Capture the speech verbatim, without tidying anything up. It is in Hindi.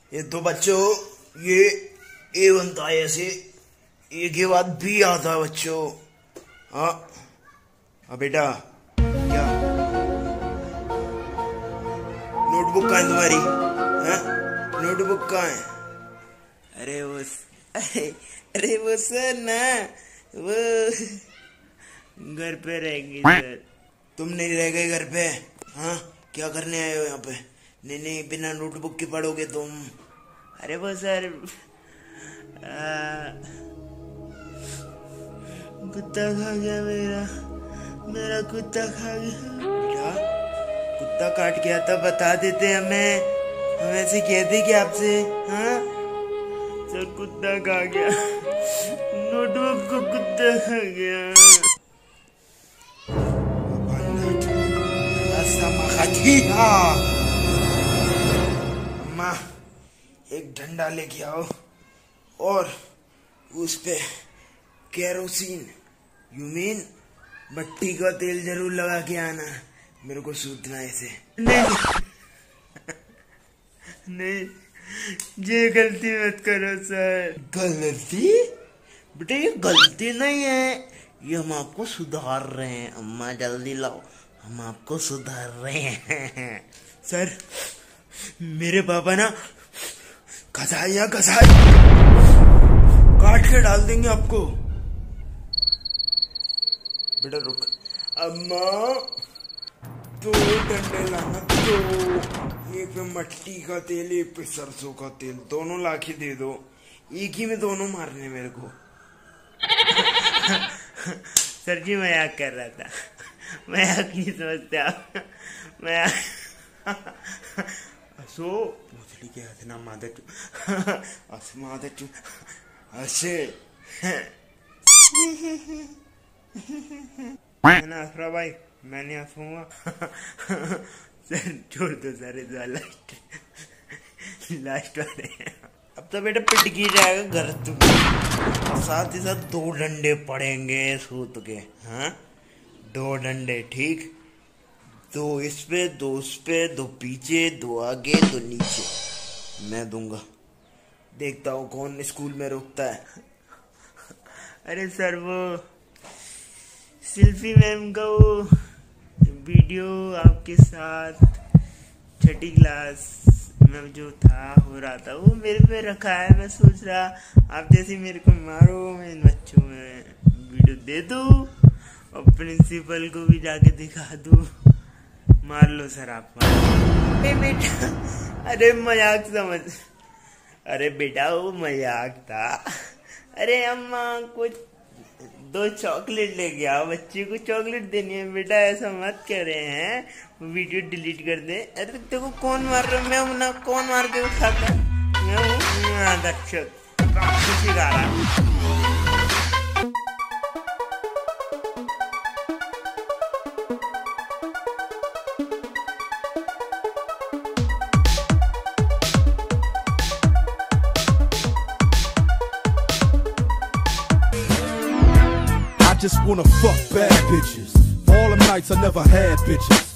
ये तो बच्चों ये ए बनता है ऐसे, ए के बाद बी आता है बच्चों। हाँ हाँ बेटा, क्या नोटबुक कहाँ है तुम्हारी? हाँ नोटबुक कहाँ है? अरे वो अरे अरे वो सर ना वो घर पे रहेंगे सर। तुम नहीं रह गए घर पे? हाँ क्या करने आए हो यहाँ पे? नहीं नहीं बिना नोटबुक के पढ़ोगे तुम। अरे वो सर कुत्ता खा गया मेरा मेरा कुत्ता खा गया। क्या कुत्ता काट गया था? बता देते हमें, हम ऐसे कहते कि आपसे। हाँ सर कुत्ता खा गया, नोटबुक को कुत्ता खा गया। अम्मा एक डंडा लेके आओ और उस पे केरोसिन यू मीन भट्टी का तेल जरूर लगा के आना, मेरे को सूतना ऐसे। नहीं नहीं ये गलती मत करो सर। गलती? बेटा ये गलती नहीं है, ये हम आपको सुधार रहे हैं। अम्मा जल्दी लाओ, हम आपको सुधार रहे हैं। सर मेरे पापा ना कसाई या कसाई काट के डाल देंगे आपको। बेटा रुक। अम्मा दो डंडे लाना, दो, एक पे मट्टी का तेल एक पे सरसों का तेल, दोनों लाके दे दो। एक ही में दोनों मारने मेरे को। सर जी मजाक कर रहा था, मजाक नहीं समझते आप। मैं असो पूछली के हाथ ना मादे अस मादे ऐसे ना अफरा भाई मैं नहीं हंसूंगा। सर छोड़ दो सर, इस लास्ट लास्ट वाले। अब तो बेटा पिट की जाएगा घर तुम, और साथ ही साथ दो डंडे पड़ेंगे सूत के। हाँ दो डंडे, ठीक? दो इस पे, दो उस पे, दो पीछे, दो आगे, दो नीचे। मैं दूंगा, देखता हूँ कौन स्कूल में रुकता है। अरे सर वो शिल्पी मैम का वो वीडियो आपके साथ छठी क्लास में जो था हो रहा था, वो मेरे पे रखा है। मैं सोच रहा आप जैसे मेरे को मारो, मैं इन बच्चों में वीडियो दे दूँ और प्रिंसिपल को भी जाके दिखा दूँ। मार लो सर आप। अरे बेटा, अरे मजाक समझ, अरे बेटा वो मजाक था। अरे अम्मा कुछ दो चॉकलेट लेके आओ, बच्चे को चॉकलेट देनी है। बेटा ऐसा मत कर रहे हैं, वीडियो डिलीट कर दे। अरे देखो कौन मार रहा है? मैं हूं ना, कौन मार के खाता? मैं हूँ दक्षक, सिखा रहा। Just wanna fuck bad bitches. All them nights I never had bitches.